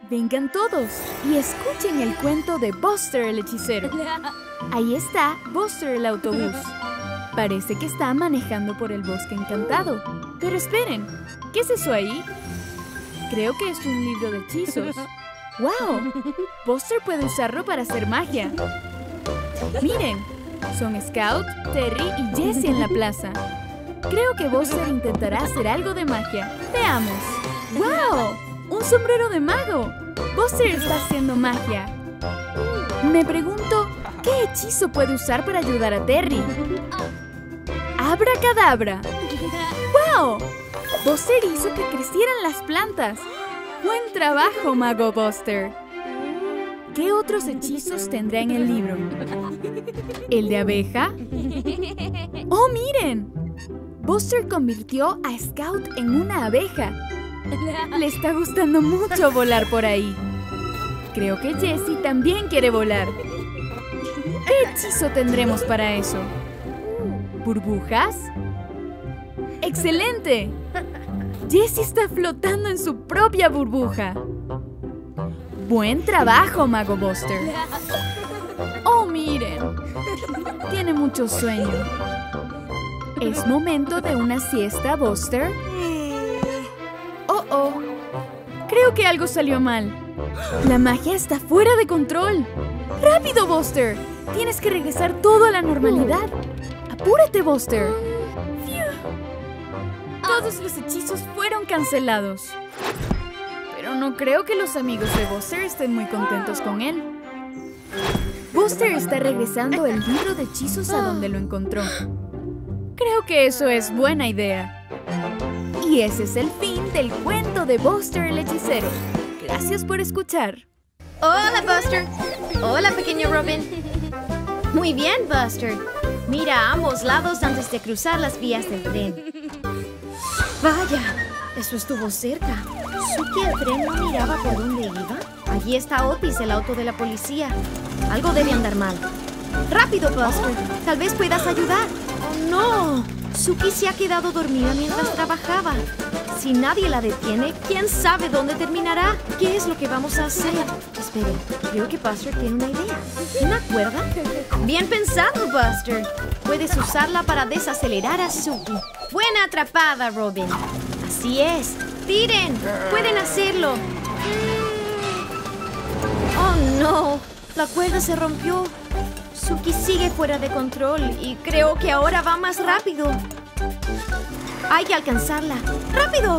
Vengan todos y escuchen el cuento de Buster el hechicero. Ahí está Buster el autobús. Parece que está manejando por el bosque encantado. Pero esperen, ¿qué es eso ahí? Creo que es un libro de hechizos. ¡Wow! Buster puede usarlo para hacer magia. Miren, son Scout, Terry y Jessie en la plaza. Creo que Buster intentará hacer algo de magia. ¡Veamos! ¡Wow! ¡Un sombrero de mago! Buster está haciendo magia. Me pregunto, ¿qué hechizo puede usar para ayudar a Terry? ¡Abracadabra! ¡Wow! Buster hizo que crecieran las plantas. ¡Buen trabajo, Mago Buster! ¿Qué otros hechizos tendrá en el libro? ¿El de abeja? ¡Oh, miren! Buster convirtió a Scout en una abeja. Le está gustando mucho volar por ahí. Creo que Jessie también quiere volar. ¿Qué hechizo tendremos para eso? ¿Burbujas? ¡Excelente! Jessie está flotando en su propia burbuja. ¡Buen trabajo, Mago Buster! ¡Oh, miren! Tiene mucho sueño. ¿Es momento de una siesta, Buster? ¡Oh! Creo que algo salió mal. La magia está fuera de control. ¡Rápido, Buster! Tienes que regresar todo a la normalidad. ¡Apúrate, Buster! Todos los hechizos fueron cancelados. Pero no creo que los amigos de Buster estén muy contentos con él. Buster está regresando el libro de hechizos a donde lo encontró. Creo que eso es buena idea. Y ese es el fin del cuento de Buster el hechicero. Gracias por escuchar. Hola, Buster. Hola, pequeño Robin. Muy bien, Buster. Mira a ambos lados antes de cruzar las vías del tren. Vaya, eso estuvo cerca. ¿Suki el tren no miraba por dónde iba? Allí está Otis, el auto de la policía. Algo debe andar mal. ¡Rápido, Buster! Tal vez puedas ayudar. ¡Oh, no! Suki se ha quedado dormida mientras trabajaba. Si nadie la detiene, ¿quién sabe dónde terminará? ¿Qué es lo que vamos a hacer? Esperen, creo que Buster tiene una idea. ¿Una cuerda? Bien pensado, Buster. Puedes usarla para desacelerar a Suki. Buena atrapada, Robin. Así es. ¡Tiren! ¡Pueden hacerlo! ¡Oh, no! La cuerda se rompió. Suki sigue fuera de control y creo que ahora va más rápido. Hay que alcanzarla. ¡Rápido!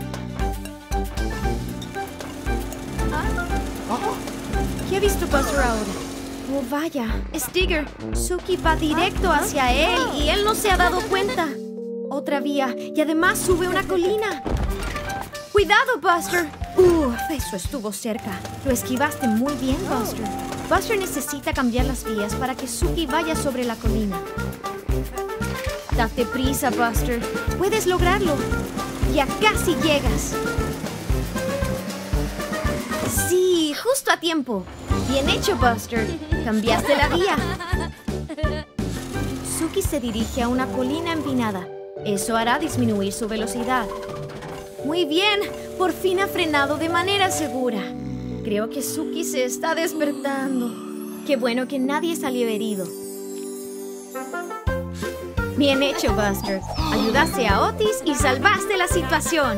¿Qué ha visto Buster ahora? Oh, vaya. Es Digger. Suki va directo hacia él y él no se ha dado cuenta. Otra vía y además sube una colina. ¡Cuidado, Buster! Eso estuvo cerca. Lo esquivaste muy bien, Buster. Buster necesita cambiar las vías para que Suki vaya sobre la colina. Date prisa, Buster. Puedes lograrlo. Ya casi llegas. Sí, justo a tiempo. Bien hecho, Buster. Cambiaste la vía. Suki se dirige a una colina empinada. Eso hará disminuir su velocidad. Muy bien. Por fin ha frenado de manera segura. Creo que Suki se está despertando. Qué bueno que nadie salió herido. Bien hecho, Buster. Ayudaste a Otis y salvaste la situación.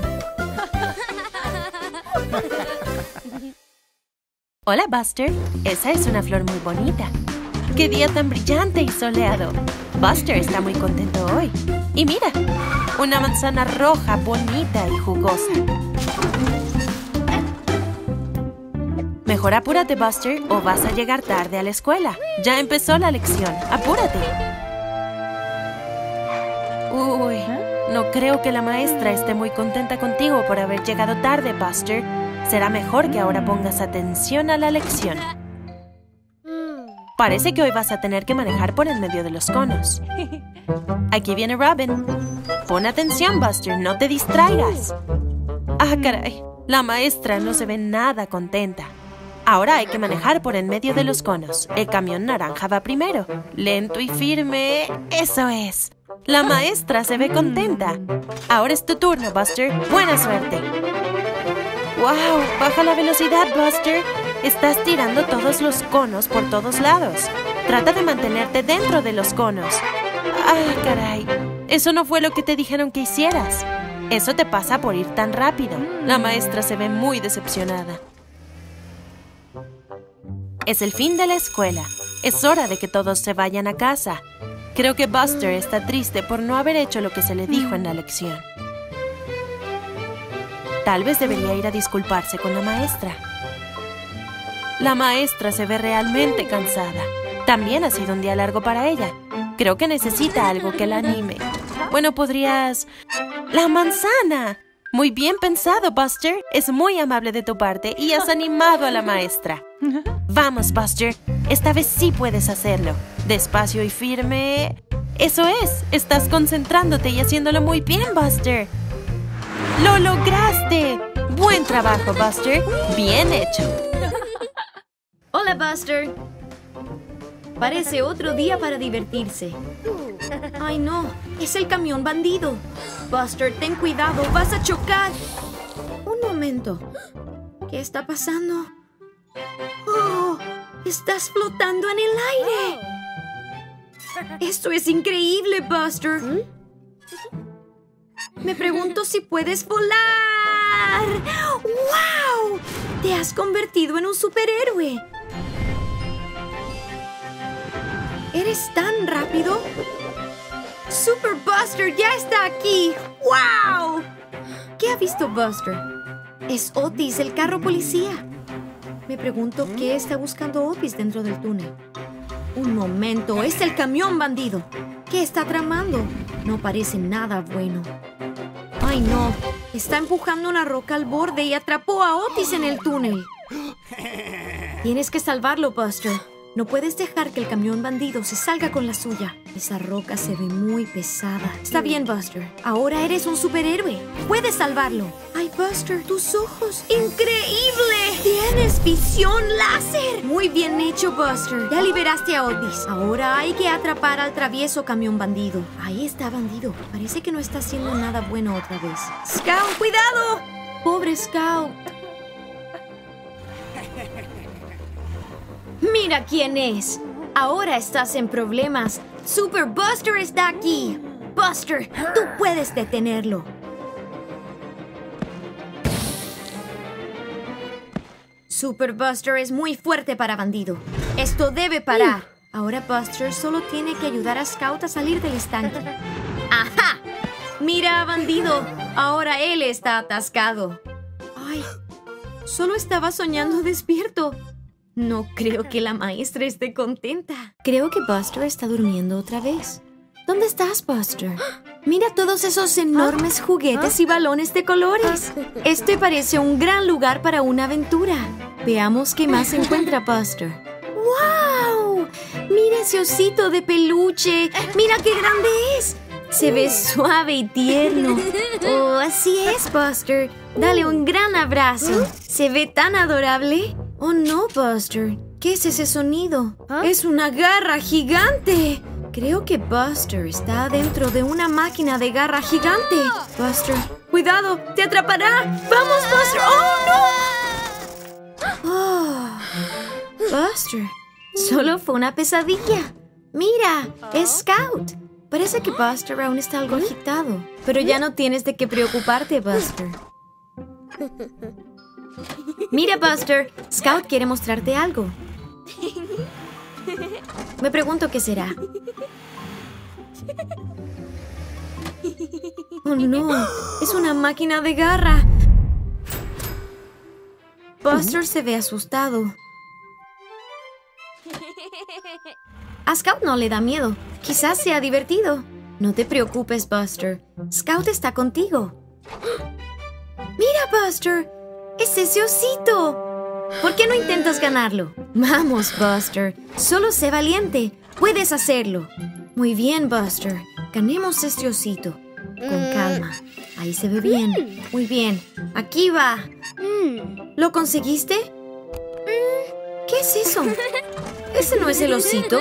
Hola, Buster. Esa es una flor muy bonita. ¡Qué día tan brillante y soleado! Buster está muy contento hoy. Y mira, una manzana roja, bonita y jugosa. Mejor apúrate, Buster, o vas a llegar tarde a la escuela. Ya empezó la lección. ¡Apúrate! Uy, no creo que la maestra esté muy contenta contigo por haber llegado tarde, Buster. Será mejor que ahora pongas atención a la lección. Parece que hoy vas a tener que manejar por en medio de los conos. Aquí viene Robin. Pon atención, Buster, no te distraigas. Ah, caray. La maestra no se ve nada contenta. Ahora hay que manejar por en medio de los conos. El camión naranja va primero. Lento y firme. ¡Eso es! La maestra se ve contenta. Ahora es tu turno, Buster. ¡Buena suerte! ¡Wow! Baja la velocidad, Buster. Estás tirando todos los conos por todos lados. Trata de mantenerte dentro de los conos. ¡Ah, caray! Eso no fue lo que te dijeron que hicieras. Eso te pasa por ir tan rápido. La maestra se ve muy decepcionada. Es el fin de la escuela. Es hora de que todos se vayan a casa. Creo que Buster está triste por no haber hecho lo que se le dijo en la lección. Tal vez debería ir a disculparse con la maestra. La maestra se ve realmente cansada. También ha sido un día largo para ella. Creo que necesita algo que la anime. Bueno, podrías... ¡La manzana! Muy bien pensado, Buster. Es muy amable de tu parte y has animado a la maestra. Vamos, Buster. Esta vez sí puedes hacerlo. Despacio y firme. Eso es. Estás concentrándote y haciéndolo muy bien, Buster. ¡Lo lograste! Buen trabajo, Buster. Bien hecho. Hola, Buster. Parece otro día para divertirse. ¡Ay, no! ¡Es el camión bandido! Buster, ten cuidado, vas a chocar. Un momento. ¿Qué está pasando? ¡Oh! ¡Estás flotando en el aire! ¡Esto es increíble, Buster! Me pregunto si puedes volar. ¡Wow! Te has convertido en un superhéroe. ¿Eres tan rápido? ¡Super Buster ya está aquí! ¡Wow! ¿Qué ha visto Buster? Es Otis, el carro policía. Me pregunto qué está buscando Otis dentro del túnel. Un momento, es el camión bandido. ¿Qué está tramando? No parece nada bueno. ¡Ay, no! Está empujando una roca al borde y atrapó a Otis en el túnel. Tienes que salvarlo, Buster. No puedes dejar que el camión bandido se salga con la suya. Esa roca se ve muy pesada. Está bien, Buster. Ahora eres un superhéroe. Puedes salvarlo. ¡Ay, Buster! ¡Tus ojos! ¡Increíble! ¡Tienes visión láser! Muy bien hecho, Buster. Ya liberaste a Otis. Ahora hay que atrapar al travieso camión bandido. Ahí está, bandido. Parece que no está haciendo nada bueno otra vez. ¡Scout, cuidado! ¡Pobre Scout! ¡Mira quién es! Ahora estás en problemas. Super Buster está aquí. Buster, tú puedes detenerlo. Super Buster es muy fuerte para bandido. Esto debe parar. Ahora Buster solo tiene que ayudar a Scout a salir del estanque. ¡Ajá! Mira, bandido. Ahora él está atascado. ¡Ay! Solo estaba soñando despierto. No creo que la maestra esté contenta. Creo que Buster está durmiendo otra vez. ¿Dónde estás, Buster? Mira todos esos enormes juguetes y balones de colores. Este parece un gran lugar para una aventura. Veamos qué más encuentra Buster. ¡Wow! Mira ese osito de peluche. ¡Mira qué grande es! Se ve suave y tierno. Oh, así es, Buster. Dale un gran abrazo. Se ve tan adorable. Oh, no, Buster. ¿Qué es ese sonido? ¡Es una garra gigante! Creo que Buster está dentro de una máquina de garra gigante. Buster, cuidado, te atrapará. ¡Vamos, Buster! ¡Oh, no! Oh, Buster, solo fue una pesadilla. Mira, es Scout. Parece que Buster aún está algo agitado. Pero ya no tienes de qué preocuparte, Buster. Mira, Buster, Scout quiere mostrarte algo. Me pregunto qué será. Oh, no, es una máquina de garra. Buster se ve asustado. A Scout no le da miedo. Quizás sea divertido. No te preocupes, Buster. Scout está contigo. ¡Mira, Buster! ¡Es ese osito! ¿Por qué no intentas ganarlo? Vamos, Buster. Solo sé valiente. Puedes hacerlo. Muy bien, Buster. Ganemos este osito. Con calma. Ahí se ve bien. Muy bien. Aquí va. ¿Lo conseguiste? ¿Qué es eso? ¿Ese no es el osito?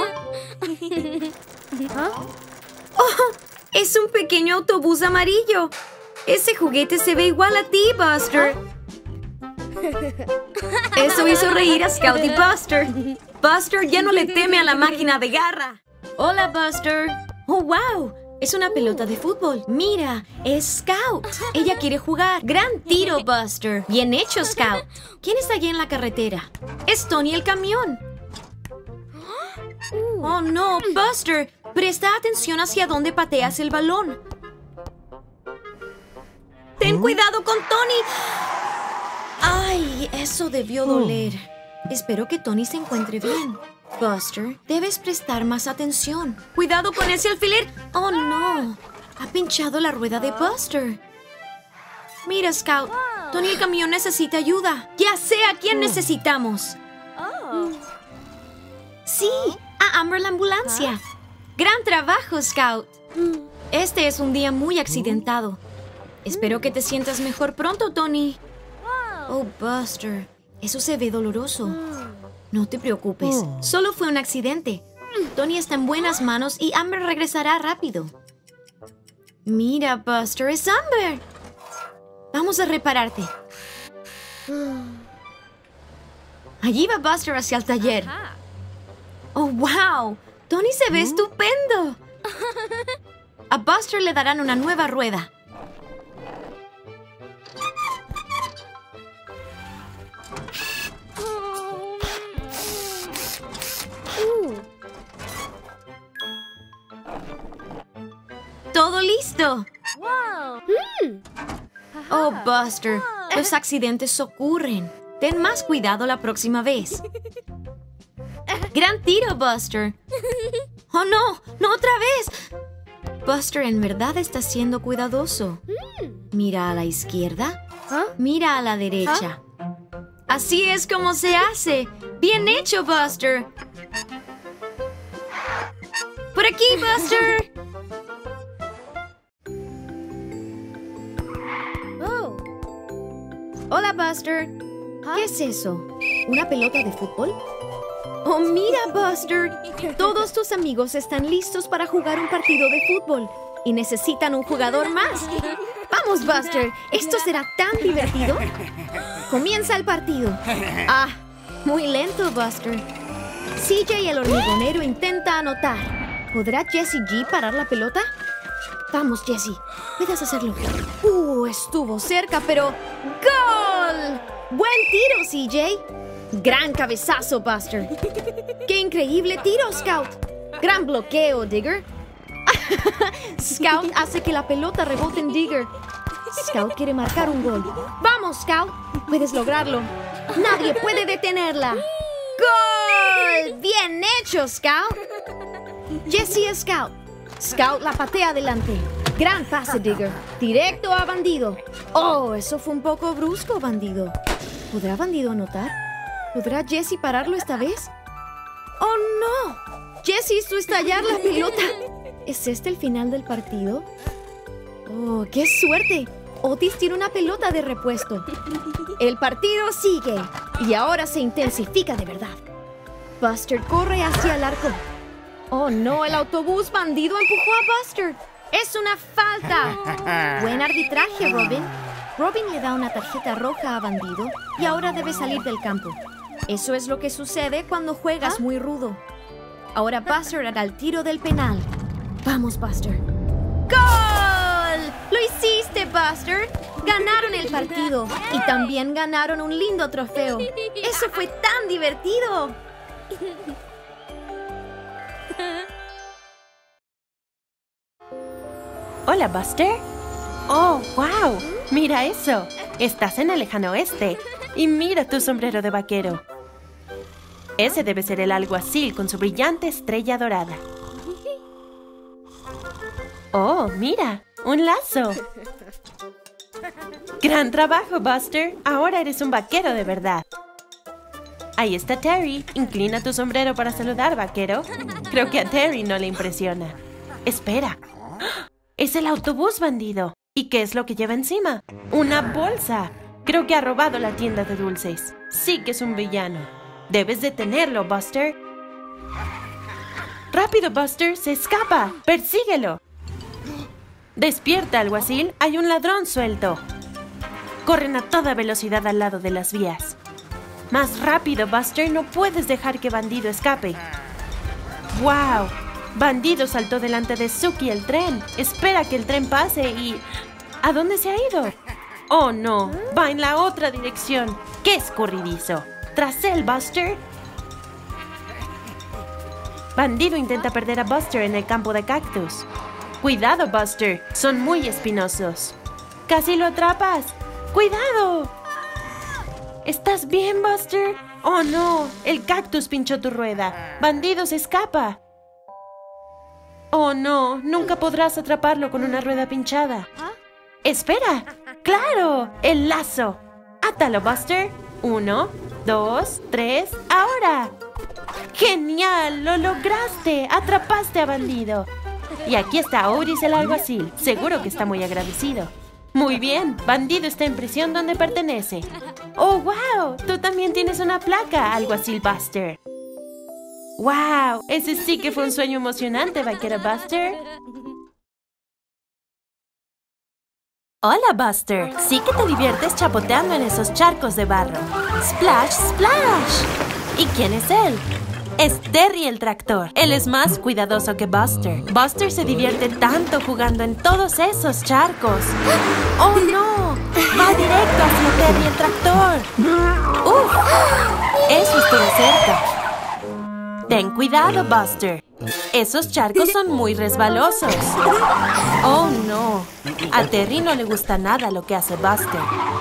¡Oh! ¡Es un pequeño autobús amarillo! Ese juguete se ve igual a ti, Buster. Eso hizo reír a Scout y Buster. Buster ya no le teme a la máquina de garra. Hola, Buster. Oh, wow. Es una pelota de fútbol. Mira, es Scout. Ella quiere jugar. Gran tiro, Buster. Bien hecho, Scout. ¿Quién está allí en la carretera? Es Tony el camión. Oh, no, Buster. Presta atención hacia dónde pateas el balón. ¡Ten cuidado con Tony! ¡Ay! Eso debió doler. Espero que Tony se encuentre bien. Buster, debes prestar más atención. ¡Cuidado con ese alfiler! ¡Oh, no! Ha pinchado la rueda de Buster. Mira, Scout. Tony el camión necesita ayuda. Ya sé a quién necesitamos. Sí, a Amber la ambulancia. ¡Gran trabajo, Scout! Este es un día muy accidentado. Espero que te sientas mejor pronto, Tony. Oh, Buster, eso se ve doloroso. No te preocupes, solo fue un accidente. Tony está en buenas manos y Amber regresará rápido. Mira, Buster, es Amber. Vamos a repararte. Allí va Buster hacia el taller. Oh, wow, Tony se ve estupendo. A Buster le darán una nueva rueda. ¡Todo listo! Oh, Buster, los accidentes ocurren. Ten más cuidado la próxima vez. ¡Gran tiro, Buster! ¡Oh, no! ¡No otra vez! Buster en verdad está siendo cuidadoso. Mira a la izquierda. Mira a la derecha. Así es como se hace. ¡Bien hecho, Buster! ¡Por aquí, Buster! Hola, Buster. ¿Qué es eso? ¿Una pelota de fútbol? Oh, mira, Buster. Todos tus amigos están listos para jugar un partido de fútbol y necesitan un jugador más. Vamos, Buster. Esto será tan divertido. Comienza el partido. Ah, muy lento, Buster. CJ el hormigonero intenta anotar. ¿Podrá Jessie G parar la pelota? Vamos, Jessie. Puedes hacerlo. Estuvo cerca, pero... ¡Gol! ¡Buen tiro, CJ! Gran cabezazo, Buster. ¡Qué increíble tiro, Scout! Gran bloqueo, Digger. Scout hace que la pelota rebote en Digger. Scout quiere marcar un gol. ¡Vamos, Scout! Puedes lograrlo. Nadie puede detenerla. ¡Gol! ¡Bien hecho, Scout! Jessie es Scout. Scout la patea adelante. Gran pase, Digger. Directo a Bandido. Oh, eso fue un poco brusco, Bandido. ¿Podrá Bandido anotar? ¿Podrá Jessie pararlo esta vez? ¡Oh, no! Jessie hizo estallar la pelota. ¿Es este el final del partido? ¡Oh, qué suerte! Otis tiene una pelota de repuesto. El partido sigue. Y ahora se intensifica de verdad. Buster corre hacia el arco. ¡Oh, no! El autobús Bandido empujó a Buster. ¡Es una falta! Buen arbitraje, Robin. Robin le da una tarjeta roja a Bandido y ahora debe salir del campo. Eso es lo que sucede cuando juegas muy rudo. Ahora Buster hará el tiro del penal. ¡Vamos, Buster! ¡Gol! ¡Lo hiciste, Buster! Ganaron el partido y también ganaron un lindo trofeo. ¡Eso fue tan divertido! Hola, Buster. Oh, wow. Mira eso. Estás en el lejano oeste. Y mira tu sombrero de vaquero. Ese debe ser el alguacil con su brillante estrella dorada. Oh, mira. Un lazo. Gran trabajo, Buster. Ahora eres un vaquero de verdad. Ahí está Terry. Inclina tu sombrero para saludar, vaquero. Creo que a Terry no le impresiona. Espera. ¡Es el autobús, Bandido! ¿Y qué es lo que lleva encima? ¡Una bolsa! Creo que ha robado la tienda de dulces. Sí que es un villano. Debes detenerlo, Buster. ¡Rápido, Buster! ¡Se escapa! ¡Persíguelo! ¡Despierta, alguacil! ¡Hay un ladrón suelto! Corren a toda velocidad al lado de las vías. ¡Más rápido, Buster! No puedes dejar que Bandido escape. ¡Wow! Bandido saltó delante de Suki el tren. Espera que el tren pase y... ¿A dónde se ha ido? ¡Oh, no! Va en la otra dirección. ¡Qué escurridizo! ¡Tras él, Buster! Bandido intenta perder a Buster en el campo de cactus. ¡Cuidado, Buster! Son muy espinosos. ¡Casi lo atrapas! ¡Cuidado! ¿Estás bien, Buster? ¡Oh, no! El cactus pinchó tu rueda. Bandido se escapa. ¡Oh, no! Nunca podrás atraparlo con una rueda pinchada. ¡Espera! ¡Claro! ¡El lazo! ¡Átalo, Buster! 1, 2, 3, ¡ahora! ¡Genial! ¡Lo lograste! ¡Atrapaste a Bandido! Y aquí está Otis el alguacil. Seguro que está muy agradecido. Muy bien, Bandido está en prisión donde pertenece. ¡Oh, wow! Tú también tienes una placa, alguacil Buster. ¡Wow! Ese sí que fue un sueño emocionante, vaquero Buster. Hola, Buster. Sí que te diviertes chapoteando en esos charcos de barro. ¡Splash, splash! ¿Y quién es él? Es Terry el tractor. Él es más cuidadoso que Buster. Buster se divierte tanto jugando en todos esos charcos. ¡Oh, no! ¡Va directo hacia Terry el tractor! ¡Uf! Eso estuvo cerca. Ten cuidado, Buster. Esos charcos son muy resbalosos. ¡Oh, no! A Terry no le gusta nada lo que hace Buster.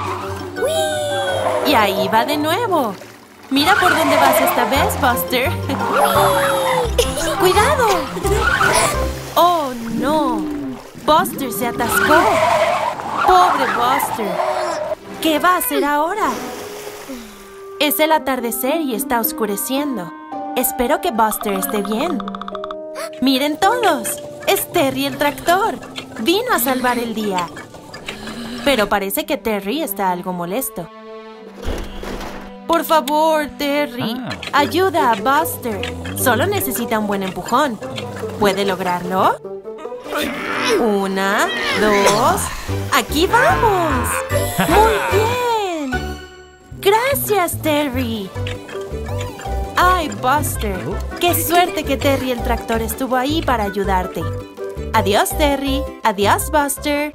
Y ahí va de nuevo. Mira por dónde vas esta vez, Buster. ¡Cuidado! ¡Oh, no! Buster se atascó. ¡Pobre Buster! ¿Qué va a hacer ahora? Es el atardecer y está oscureciendo. Espero que Buster esté bien. ¡Miren todos! ¡Es Terry el tractor! Vino a salvar el día. Pero parece que Terry está algo molesto. Por favor, Terry, ayuda a Buster. Solo necesita un buen empujón. ¿Puede lograrlo? 1, 2... ¡Aquí vamos! ¡Muy bien! ¡Gracias, Terry! ¡Ay, Buster! ¡Qué suerte que Terry el tractor estuvo ahí para ayudarte! Adiós, Terry. Adiós, Buster.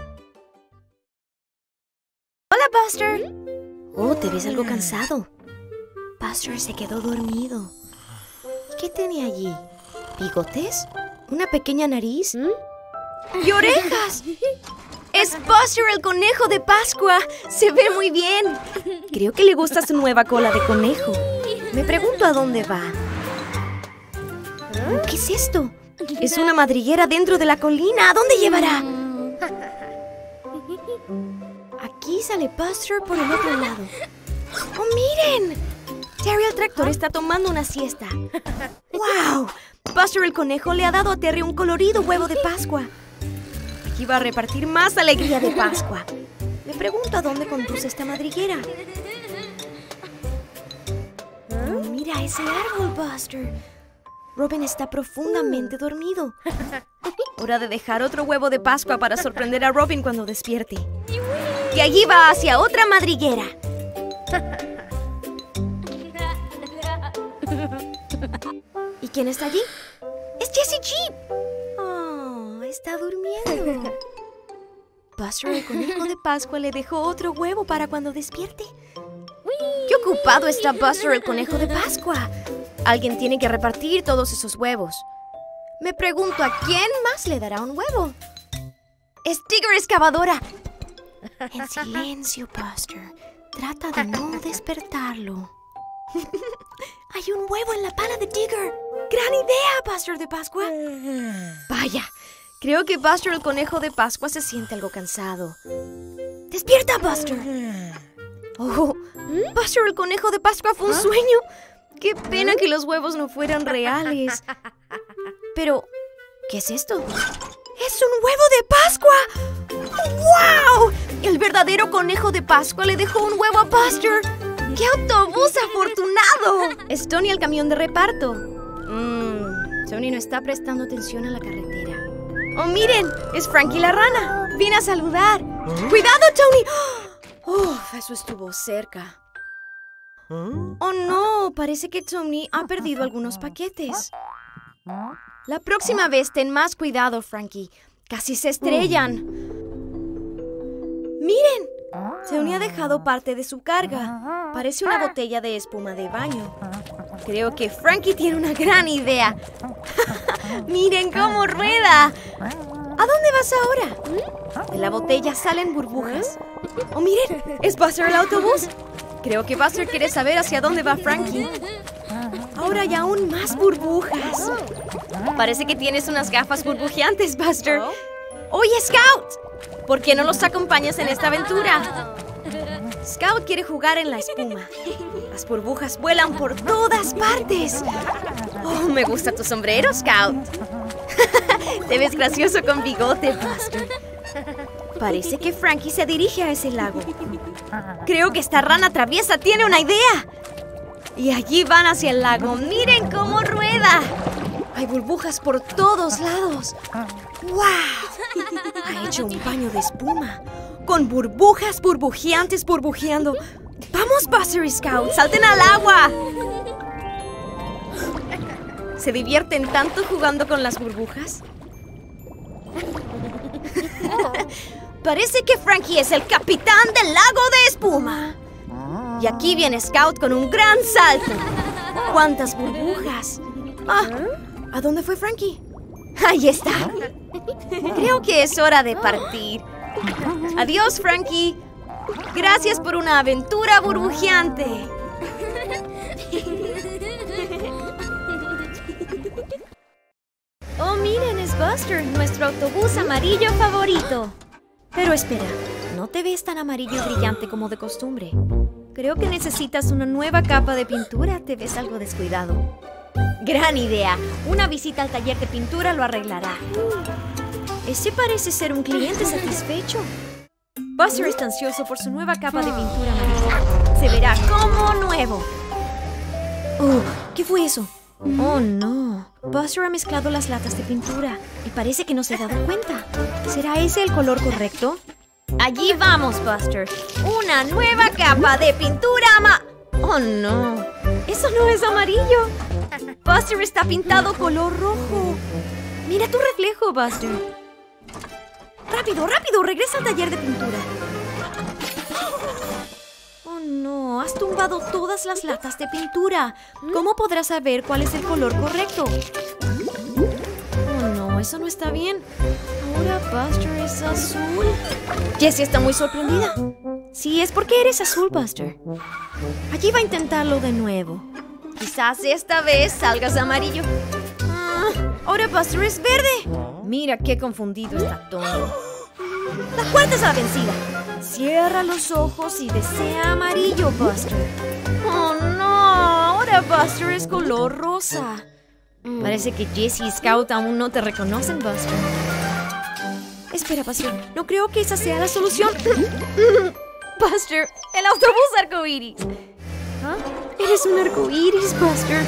Hola, Buster. Oh, te ves algo cansado. Buster se quedó dormido. ¿Qué tiene allí? ¿Bigotes? ¿Una pequeña nariz? ¡Y orejas! ¡Es Buster el conejo de Pascua! ¡Se ve muy bien! Creo que le gusta su nueva cola de conejo. Me pregunto a dónde va. ¿Qué es esto? Es una madriguera dentro de la colina. ¿A dónde llevará? Aquí sale Buster por el otro lado. ¡Oh, miren! Terry el tractor está tomando una siesta. ¡Wow! Buster el conejo le ha dado a Terry un colorido huevo de Pascua. Aquí va a repartir más alegría de Pascua. Me pregunto a dónde conduce esta madriguera. Oh, mira ese árbol, Buster. Robin está profundamente dormido. Hora de dejar otro huevo de Pascua para sorprender a Robin cuando despierte. Y allí va hacia otra madriguera. ¿Y quién está allí? ¡Es Jessie Jeep! Oh, está durmiendo. Buster el conejo de Pascua le dejó otro huevo para cuando despierte. ¡Qué ocupado está Buster el conejo de Pascua! Alguien tiene que repartir todos esos huevos. Me pregunto a quién más le dará un huevo. ¡Es Digger excavadora! En silencio, Buster. Trata de no despertarlo. ¡Hay un huevo en la pala de Digger! ¡Gran idea, Buster de Pascua! Vaya, creo que Buster el conejo de Pascua se siente algo cansado. ¡Despierta, Buster! Oh, Buster el conejo de Pascua fue un sueño. ¡Qué pena que los huevos no fueran reales! Pero, ¿qué es esto? ¡Es un huevo de Pascua! ¡Wow! El verdadero conejo de Pascua le dejó un huevo a Buster. ¡Qué autobús afortunado! Es Tony el camión de reparto. Tony no está prestando atención a la carretera. ¡Oh, miren! ¡Es Frankie la rana! ¡Viene a saludar! ¡Cuidado, Tony! Uf, eso estuvo cerca. Oh no, parece que Tommy ha perdido algunos paquetes. La próxima vez ten más cuidado, Frankie. Casi se estrellan. ¡Miren! Tommy ha dejado parte de su carga. Parece una botella de espuma de baño. Creo que Frankie tiene una gran idea. ¡Miren cómo rueda! ¿A dónde vas ahora? De la botella salen burbujas. ¡Oh, miren! ¿Es Buster el autobús? Creo que Buster quiere saber hacia dónde va Frankie. Ahora hay aún más burbujas. Parece que tienes unas gafas burbujeantes, Buster. ¡Oye, Scout! ¿Por qué no los acompañas en esta aventura? Scout quiere jugar en la espuma. Las burbujas vuelan por todas partes. ¡Oh, me gusta tu sombrero, Scout! Te ves gracioso con bigote, Buster. Parece que Frankie se dirige a ese lago. Creo que esta rana traviesa tiene una idea. Y allí van hacia el lago. ¡Miren cómo rueda! Hay burbujas por todos lados. ¡Wow! Ha hecho un baño de espuma. Con burbujas burbujeantes burbujeando. ¡Vamos, Buster y Scout! ¡Salten al agua! ¿Se divierten tanto jugando con las burbujas? Parece que Frankie es el capitán del lago de espuma. Y aquí viene Scout con un gran salto. ¡Cuántas burbujas! ¿A dónde fue Frankie? ¡Ahí está! Creo que es hora de partir. Adiós, Frankie. Gracias por una aventura burbujeante. Oh, miren, es Buster, nuestro autobús amarillo favorito. Pero espera, no te ves tan amarillo y brillante como de costumbre. Creo que necesitas una nueva capa de pintura. Te ves algo descuidado. Gran idea. Una visita al taller de pintura lo arreglará. Ese parece ser un cliente satisfecho. Buster está ansioso por su nueva capa de pintura amarilla. Se verá como nuevo. Oh, ¿qué fue eso? Oh, no. Buster ha mezclado las latas de pintura y parece que no se ha dado cuenta. ¿Será ese el color correcto? Allí vamos, Buster. Una nueva capa de pintura Oh, no. Eso no es amarillo. Buster está pintado color rojo. Mira tu reflejo, Buster. ¡Rápido, rápido! Regresa al taller de pintura. Oh, no. Has tumbado todas las latas de pintura. ¿Cómo podrás saber cuál es el color correcto? Oh, no. Eso no está bien. Ahora Buster es azul. Jessie está muy sorprendida. Sí, es porque eres azul, Buster. Allí va a intentarlo de nuevo. Quizás esta vez salgas amarillo. Ahora Buster es verde. Mira qué confundido está Tony. La cuarta es la vencida. Cierra los ojos y desea amarillo, Buster. Oh, no. Ahora Buster es color rosa. Parece que Jessie y Scout aún no te reconocen, Buster. Espera, Buster. No creo que esa sea la solución. Buster, el autobús arcoíris. ¿Ah? Eres un arcoíris, Buster.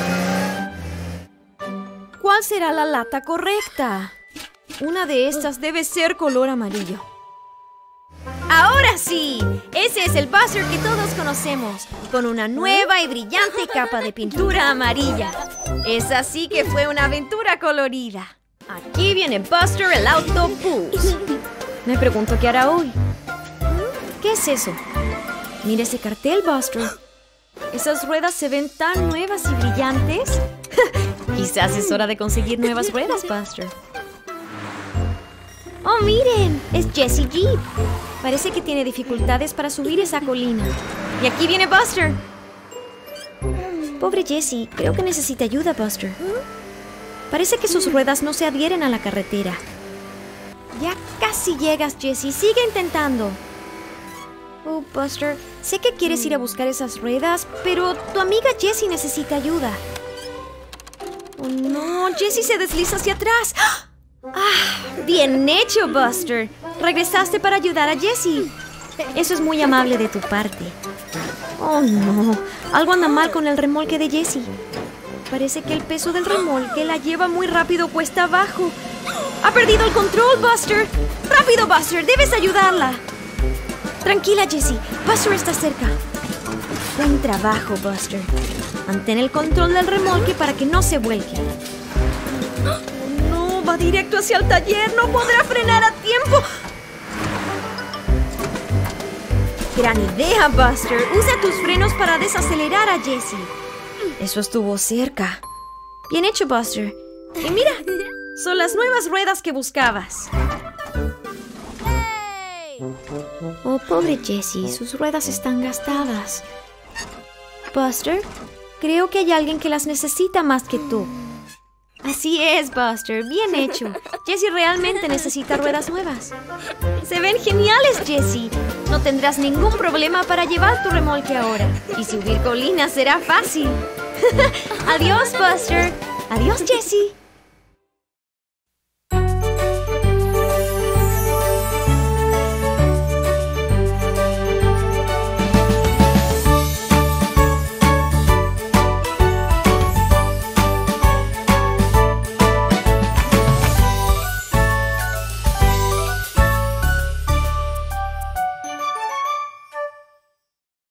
¿Cuál será la lata correcta? Una de estas debe ser color amarillo. ¡Ahora sí! Ese es el Buster que todos conocemos, con una nueva y brillante capa de pintura amarilla. Esa sí que fue una aventura colorida. Aquí viene Buster el autobús. Me pregunto qué hará hoy. ¿Qué es eso? Mira ese cartel, Buster. Esas ruedas se ven tan nuevas y brillantes. Quizás es hora de conseguir nuevas ruedas, Buster. ¡Oh, miren! Es Jessie Jeep. Parece que tiene dificultades para subir esa colina. Y aquí viene Buster. Pobre Jessie, creo que necesita ayuda, Buster. Parece que sus ruedas no se adhieren a la carretera. Ya casi llegas, Jessie. Sigue intentando. Oh, Buster, sé que quieres ir a buscar esas ruedas, pero tu amiga Jessie necesita ayuda. Oh, no. Jessie se desliza hacia atrás. Bien hecho, Buster. Regresaste para ayudar a Jessie. Eso es muy amable de tu parte. Oh, no. Algo anda mal con el remolque de Jessie. Parece que el peso del remolque la lleva muy rápido cuesta abajo. ¡Ha perdido el control, Buster! ¡Rápido, Buster! ¡Debes ayudarla! Tranquila, Jessie. Buster está cerca. Buen trabajo, Buster. Mantén el control del remolque para que no se vuelque. No, va directo hacia el taller. No podrá frenar a tiempo. Gran idea, Buster. Usa tus frenos para desacelerar a Jessie. Eso estuvo cerca. Bien hecho, Buster. Y mira, son las nuevas ruedas que buscabas. Oh, pobre Jessie, sus ruedas están gastadas. Buster, creo que hay alguien que las necesita más que tú. Así es, Buster, bien hecho. Jessie realmente necesita ruedas nuevas. Se ven geniales, Jessie. No tendrás ningún problema para llevar tu remolque ahora. Y subir colinas será fácil. Adiós, Buster. Adiós, Jessie.